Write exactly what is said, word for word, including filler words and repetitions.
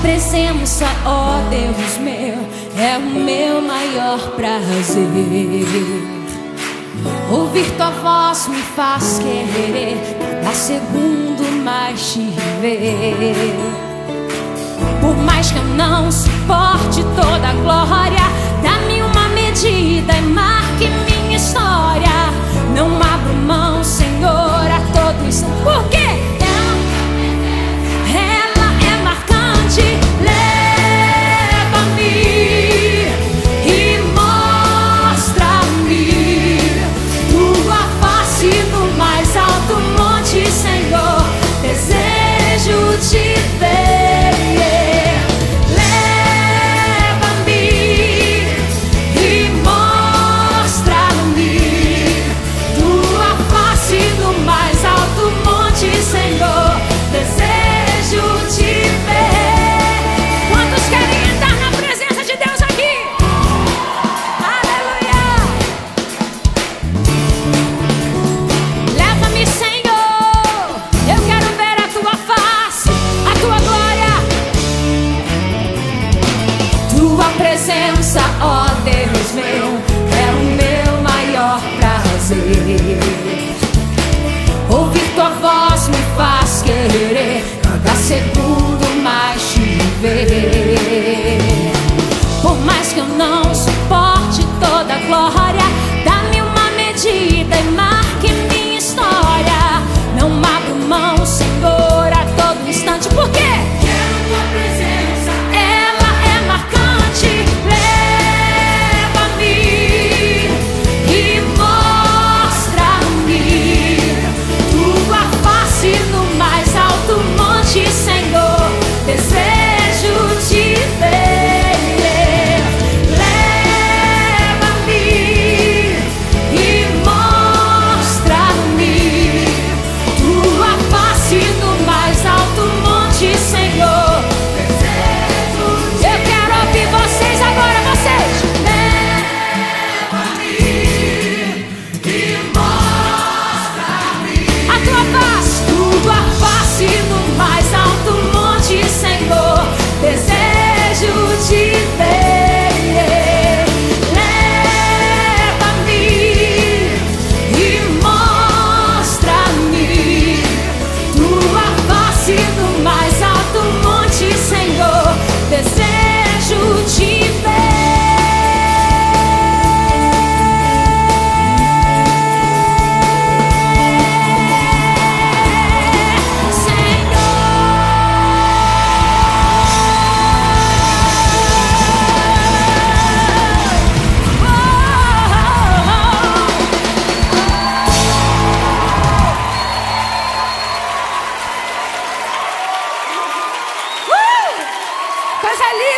presença, ó Deus meu, é o meu maior prazer. Ouvir tua voz me faz querer cada segundo mais te ver. Por mais que eu não suporte toda a glória, dá-me uma medida e marque minha história. Não abro mão, Senhor, a todo instante. Por quê? Presença, ó Deus meu, é o meu maior prazer. Ouvir tua voz me faz querer cada segundo mais te ver. Por mais que eu não suporte toda a glória, dá-me uma medida e marque minha história. Não abro mão, Senhor, a todo instante. Por quê? Quero tua presença, ela é marcante. Coisa linda!